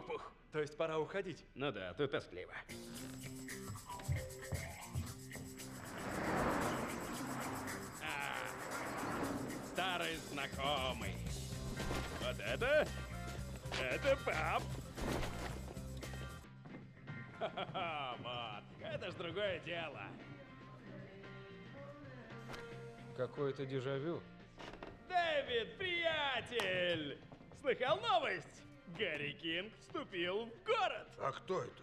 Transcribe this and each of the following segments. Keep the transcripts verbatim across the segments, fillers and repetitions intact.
пух-пух. То есть пора уходить? Ну да, тут тоскливо. А, старый знакомый. Вот это? Это пап. Ха-ха-ха, вот. Это ж другое дело. Какое-то дежавю. Дэвид, приятель! Слыхал новость? Гарри Кинг вступил в город. А кто это?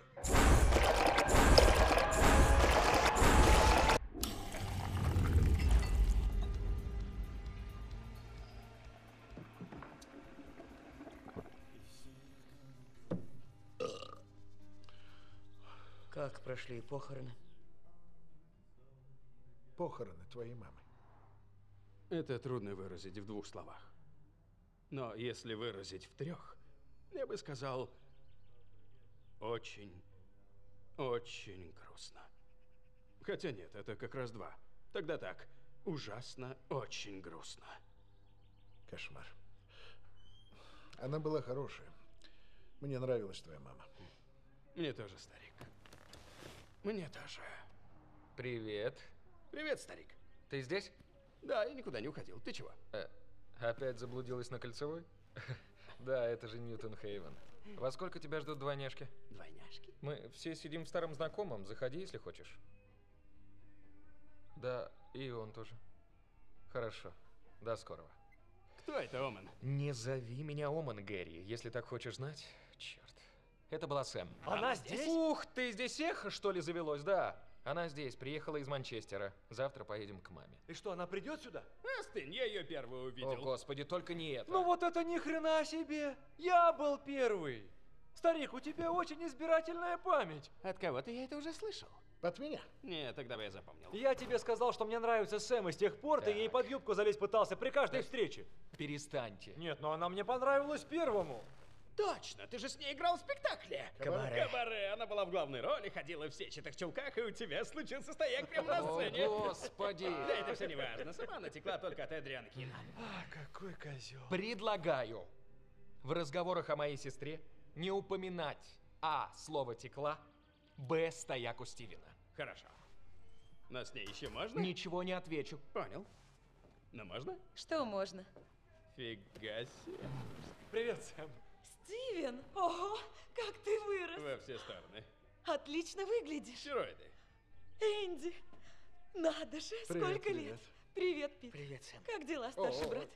Как прошли похороны? Похороны твоей мамы. Это трудно выразить в двух словах. Но если выразить в трех, я бы сказал, очень, очень грустно. Хотя нет, это как раз два. Тогда так, ужасно, очень грустно. Кошмар. Она была хорошая. Мне нравилась твоя мама. Мне тоже, старик. Мне тоже. Привет. Привет, старик. Ты здесь? Да, я никуда не уходил. Ты чего? Э, опять заблудилась на Кольцевой? Да, это же Ньютон-Хейвен. Во сколько тебя ждут двойняшки? Двойняшки? Мы все сидим в старом знакомом. Заходи, если хочешь. Да, и он тоже. Хорошо. До скорого. Кто это, Оман? Не зови меня Оман, Гэри, если так хочешь знать. Черт. Это была Сэм. Она здесь? Ух, ты здесь эхо, что ли, завелось? Да. Она здесь, приехала из Манчестера. Завтра поедем к маме. И что, она придет сюда? Остынь, я ее первую увидел. О, господи, только не это. Ну вот это ни хрена себе! Я был первый! Старик, у тебя очень избирательная память. От кого-то я это уже слышал. От меня? Нет, тогда бы я запомнил. Я тебе сказал, что мне нравится Сэм, и с тех пор ты ей под юбку залезть пытался при каждой встрече. Перестаньте. Нет, но она мне понравилась первому. Точно, ты же с ней играл в спектакле. Кабаре. Кабаре. Она была в главной роли, ходила в сетчатых чулках, и у тебя случился стояк прямо на О, сцене. господи. Да это все не важно. Сама натекла только от Эдриана Кина. А, какой козел. Предлагаю в разговорах о моей сестре не упоминать а. слово текла, б. стояк у Стивена. Хорошо. Но с ней еще можно? Ничего не отвечу. Понял. Но можно? Что можно? Фига себе. Привет, Сэм. Стивен! Ого, как ты вырос! Во все стороны. Отлично выглядишь. Стероиды. Энди! Надо же, Привет, сколько привет. лет! Привет, Пит. Привет, Сэм. Как дела, старший О. брат?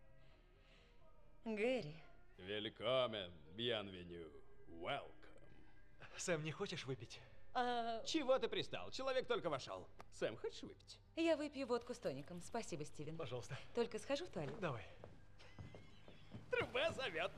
Гэри, Великомен, бьянвеню, welcome. Сэм, не хочешь выпить? а, Чего ты пристал? Человек только вошел. Сэм, хочешь выпить? я выпью водку с тоником. Спасибо, Стивен. Пожалуйста. Только схожу в туалет. Давай. Труба зовет.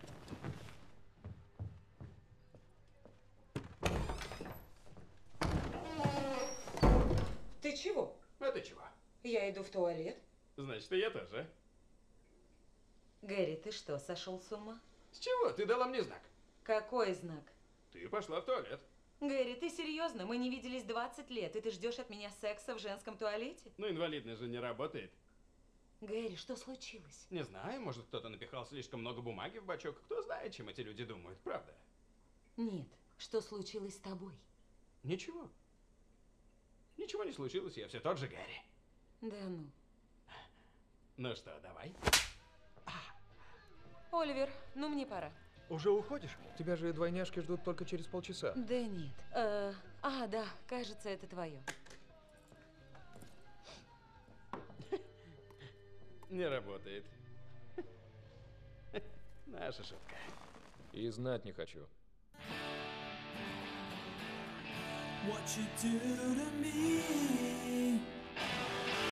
Ты чего? А ты чего? Я иду в туалет. Значит, и я тоже. Гэри, ты что, сошел с ума? С чего? Ты дала мне знак. Какой знак? Ты пошла в туалет. Гэри, ты серьезно? Мы не виделись двадцать лет, и ты ждешь от меня секса в женском туалете? Ну, инвалидность же не работает. Гэри, что случилось? Не знаю, может, кто-то напихал слишком много бумаги в бачок. Кто знает, чем эти люди думают, правда? Нет, что случилось с тобой? Ничего. Ничего не случилось, я все тот же Гарри. Да ну. Ну что, давай. Оливер, ну мне пора. Уже уходишь? Тебя же двойняшки ждут только через полчаса. Да нет. Э, а, да, кажется, это твое. Не работает. Наша шутка. И знать не хочу. What you do to me